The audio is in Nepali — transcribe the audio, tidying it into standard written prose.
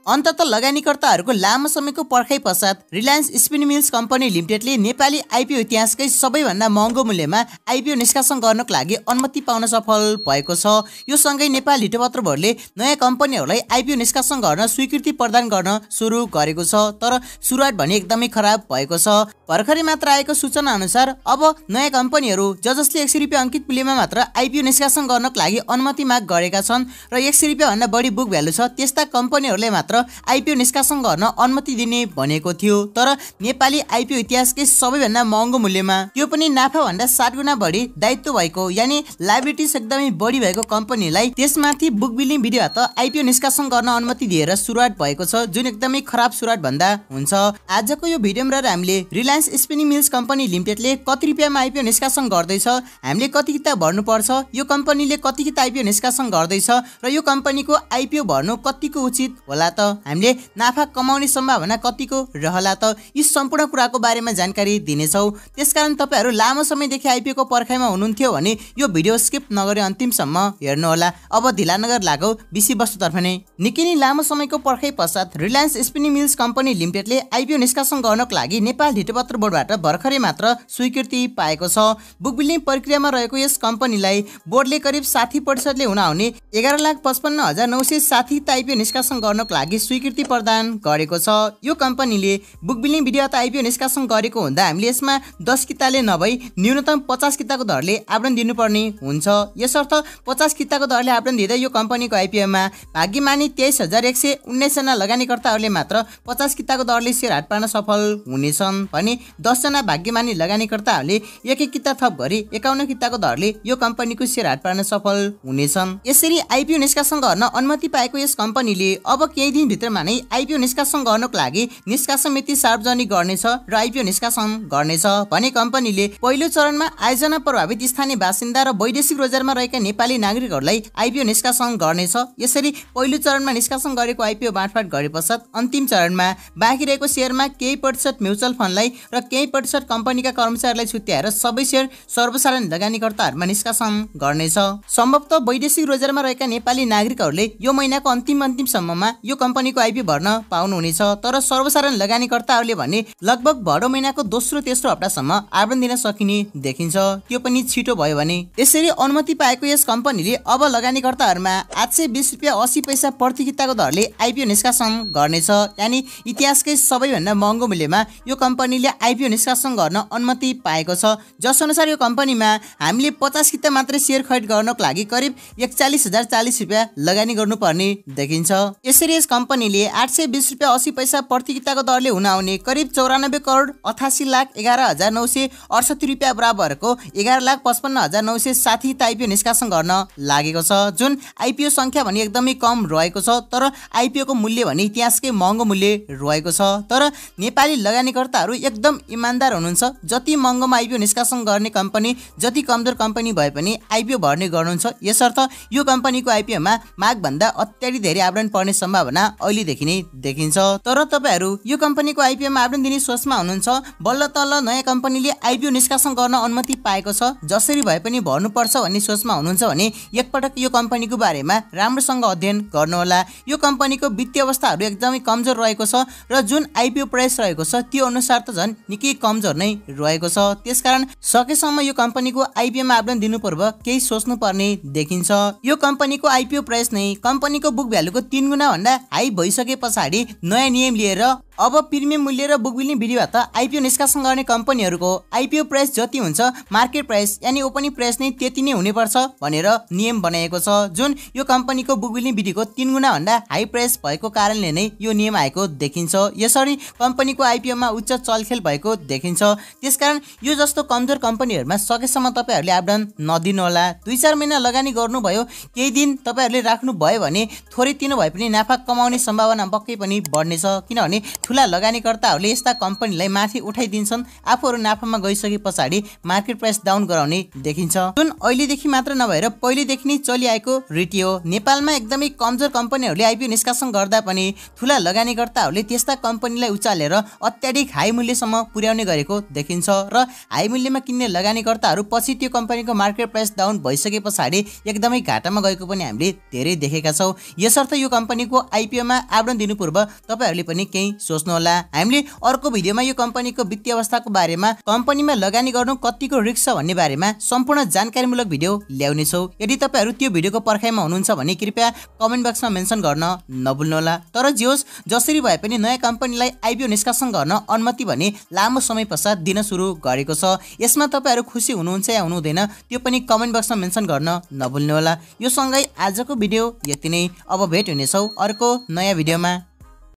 अन्तत लगानीकर्ताहरूको लामो समयको पर्खाइ पश्चात रिलायन्स स्पिनिङ मिल्स कम्पनी लिमिटेडले नेपाली आइपिओ इतिहासकै सबैभन्दा महँगो मूल्यमा आइपिओ निष्कासन गर्नको लागि अनुमति पाउन सफल भएको छ। यो सँगै नेपाल हिटपत्र बोर्डले नयाँ कम्पनीहरूलाई आइपिओ निष्कासन गर्न स्वीकृति प्रदान गर्न सुरु गरेको छ। तर सुरुवात भने एकदमै खराब भएको छ। भर्खरै मात्र आएको सूचना अनुसार अब नयाँ कम्पनीहरू जसले 100 रुपियाँ अंकित मूल्यमा मात्र आइपिओ निष्कासन गर्नको लागि अनुमति माग गरेका छन् र 100 रुपियाँ भन्दा बढी बुक भ्यालु छ त्यस्ता कम्पनीहरूले मात्र आइपिओ निष्कासन गर्न अनुमति दिने भनेको थियो। तर नेपाली आइपिओ इतिहासकै सबैभन्दा महँगो मूल्यमा त्यो पनि नाफा भन्दा 7 गुणा बढी दायित्व भएको यानी लायबिलिटिज एकदमै बढी भएको कम्पनीलाई त्यसमाथि बुक बिलिङ विधिबाट आइपिओ निष्कासन गर्न अनुमति दिएर सुरुवात भएको छ, जुन एकदमै खराब सुरुवात भन्दा हुन्छ। आजको यो भिडियोमा हामीले रिलायन्स स्पिनिङ मिल्स कम्पनी लिमिटेडले कति रुपियाँमा आइपिओ निष्कासन गर्दैछ, हामीले कति किता भर्नुपर्छ, यो कम्पनीले कति किता आइपिओ निष्कासन गर्दैछ र यो कम्पनीको आइपिओ भर्नु कतिको उचित होला त, हामीले नाफा कमाउने सम्भावना कतिको रहला त, यी सम्पूर्ण कुराको बारेमा जानकारी दिनेछौँ। त्यसकारण तपाईहरु लामो समयदेखि आइपिओ को पर्खाइमा हुनुहुन्थ्यो भने यो भिडियो स्किप नगरी अन्तिमसम्म हेर्नुहोला। अब ढिला नगर लागौ विषयवस्तुतर्फ नै। निकै नै लामो समयको पर्खाइ पश्चात रिलायन्स स्पिनिङ मिल्स कम्पनी लिमिटेडले आइपिओ निष्कासन गर्नको लागि नेपाल हिटपत्र बोर्डबाट भर्खरै मात्र स्वीकृति पाएको छ। बुक बिल्डिङ प्रक्रियामा रहेको यस कम्पनीलाई बोर्डले करिब 60% ले हुन 11,55,960 आइपिओ निष्कासन गर्नको लागि स्वीकृति प्रदान गरेको छ। यो कम्पनीले बुक बिल्डिङ विधिबाट आइपिओ निष्कासन गरेको हुँदा हामीले यसमा 10 किताले नभई न्यूनतम 50 किताको दरले आवरण दिनुपर्ने हुन्छ। यसर्थ 50 किताको दरले आवरण दिँदा यो कम्पनीको आइपिओमा भाग्यमानी 23,119 जना लगानीकर्ताहरूले मात्र 50 किताको दरले सेयर हाट पार्न सफल हुनेछन् भने 10 जना भाग्यमानी लगानीकर्ताहरूले एक किता थप गरी 51 किताको दरले यो कम्पनीको सेयर हाट पार्न सफल हुनेछन्। यसरी आइपिओ निष्कासन गर्न अनुमति पाएको यस कम्पनीले अब केही दिन भित्रमा नै आइपिओ निष्कासन गर्नको लागि निष्कासन मिति सार्वजनिक गर्नेछ र आइपिओ निष्कासन गर्नेछ भने कम्पनीले पहिलो चरणमा आयोजना प्रभावित स्थानीय बासिन्दा र वैदेशिक रोजगारमा रहेका नेपाली नागरिकहरूलाई आइपिओ निष्कासन गर्नेछ। यसरी पहिलो चरणमा निष्कासन गरेको आइपिओ बाँडफाट गरे पश्चात अन्तिम चरणमा बाँकी रहेको शेयरमा केही प्रतिशत म्युचुअल फन्डलाई र केही प्रतिशत कम्पनीका कर्मचारीलाई छुट्याएर सबै शेयर सर्वसाधारण लगानीकर्ताहरूमा निष्कासन गर्नेछ। सम्भवतः वैदेशिक रोजगारमा रहेका नेपाली नागरिकहरूले यो महिनाको अन्तिमसम्ममा यो कम्पनीको आइपिओ भर्न पाउनुहुनेछ। तर सर्वसाधारण लगानीकर्ताहरूले भने लगभग भदौ महिनाको दोस्रो तेस्रो हप्तासम्म आवरण दिन सकिने देखिन्छ, त्यो पनि छिटो भयो भने। यसरी अनुमति पाएको यस कम्पनीले अब लगानीकर्ताहरूमा 820 रुपियाँ 80 पैसा प्रति किताको दरले आइपिओ निष्कासन गर्नेछ, यानी इतिहासकै सबैभन्दा महँगो मूल्यमा यो कम्पनीले आइपिओ निष्कासन गर्न अनुमति पाएको छ। जस अनुसार यो कम्पनीमा हामीले 50 किता मात्रै शेयर खरिद गर्नको लागि करिब 41,040 रुपियाँ लगानी गर्नुपर्ने देखिन्छ। यसरी यस कम्पनीले 820 रुपियाँ 80 पैसा प्रति किताको दरले हुन आउने करिब 94 करोड 88,11,968 रुपियाँ बराबरको 11,55,960 आइपिओ निष्कासन गर्न लागेको छ, जुन आइपिओ संख्या भने एकदमै कम रहेको छ। तर आइपिओ को मूल्य भने इतिहासकै महँगो मूल्य रहेको छ। तर नेपाली लगानीकर्ताहरू एकदम इमानदार हुनुहुन्छ, जति महँगोमा आइपिओ निष्कासन गर्ने कम्पनी जति कमजोर कम्पनी भए पनि आइपिओ भर्ने गर्नुहुन्छ। यसर्थ यो कम्पनीको आइपिओमा माग भन्दा अत्याधिक धेरै आवरण पर्ने सम्भावना अहिलेदेखि नै देखिन्छ। तर तपाईहरु यो कम्पनीको आइपिओमा आवरण दिने सोचमा हुनुहुन्छ, बल्ल तल्ल नयाँ कम्पनीले आइपिओ निष्कासन गर्न अनुमति पाएको छ, जसरी भए पनि भर्नुपर्छ भन्ने सोचमा हुनुहुन्छ भने एकपटक यो कम्पनीको बारेमा राम्रोसँग अध्ययन गर्नुहोला। यो कम्पनीको वित्तीय अवस्थाहरू एकदमै कमजोर रहेको छ र जुन आइपिओ प्राइस रहेको छ त्यो अनुसार त झन् निकै कमजोर नै रहेको छ। त्यसकारण सकेसम्म यो कम्पनीको आइपिओमा आवरण दिनु पूर्व केही सोच्नु पर्ने देखिन्छ। यो कम्पनीको आइपिओ प्राइस नै कम्पनीको बुक भ्यालुको 3 गुणा भन्दा हाई भइसके पछाडि नयाँ नियम लिएर अब प्रिमियम मूल्य र बुक बिल्डिङ विधिबाट आइपिओ निष्कासन गर्ने कम्पनीहरूको आइपिओ प्राइस जति हुन्छ मार्केट प्राइस यानी ओपनिङ प्राइस नै त्यति नै हुनुपर्छ भनेर नियम बनाएको छ, जुन यो कम्पनीको बुक बिल्डिङ विधिको 3 गुणा भन्दा हाई प्राइस भएको कारणले नै यो नियम आएको देखिन्छ। यसरी कम्पनीको आइपिओमा उच्च चलखेल भएको देखिन्छ। त्यसकारण यो जस्तो कमजोर कम्पनीहरूमा सकेसम्म तपाईहरुले आवरण नदिनु होला। 2-4 महिना लगानी गर्नुभयो, केही दिन तपाईहरुले राख्नु भयो भने थोरै तिनो भए पनि नाफा कमाउने सम्भावना पक्कै पनि बढ्नेछ, किनभने ठुला लगानीकर्ताहरूले यस्ता कम्पनीलाई माथि उठाइदिन्छन्, आफूहरू नाफामा गइसके पछाडि मार्केट प्राइस डाउन गराउने देखिन्छ, जुन अहिलेदेखि मात्र नभएर पहिलेदेखि नै चलिआएको रीति हो। नेपालमा एकदमै कमजोर कम्पनीहरूले आइपिओ निष्कासन गर्दा पनि ठुला लगानीकर्ताहरूले त्यस्ता कम्पनीलाई उचालेर अत्याधिक हाई मूल्यसम्म पुर्याउने गरेको देखिन्छ र हाई मूल्यमा किन्ने लगानीकर्ताहरू पछि त्यो कम्पनीको मार्केट प्राइस डाउन भइसके पछाडि एकदमै घाटामा गएको पनि हामीले धेरै देखेका छौँ। यसर्थ यो कम्पनीको आइपिओमा आवरण दिनु पूर्व तपाईहरूले पनि केही सोच्नुहोला। हामीले अर्को भिडियोमा यो कम्पनीको वित्तीय अवस्थाको बारेमा, कम्पनीमा लगानी गर्नु कतिको रिस्क छ भन्ने बारेमा सम्पूर्ण जानकारीमूलक भिडियो ल्याउनेछौँ। यदि तपाईहरू त्यो भिडियोको पर्खाइमा हुनुहुन्छ भने कृपया कमेन्ट बक्समा मेन्सन गर्न नभुल्नुहोला। तर जे होस्, जसरी भए पनि नयाँ कम्पनीलाई आइपिओ निष्कासन गर्न अनुमति भने लामो समय पश्चात दिन सुरु गरेको छ। यसमा तपाईहरू खुसी हुनुहुन्छ या हुनुहुँदैन त्यो पनि कमेन्ट बक्समा मेन्सन गर्न नभुल्नुहोला। यो सँगै आजको भिडियो यति नै। अब भेट हुनेछौँ अर्को नयाँ भिडियोमा।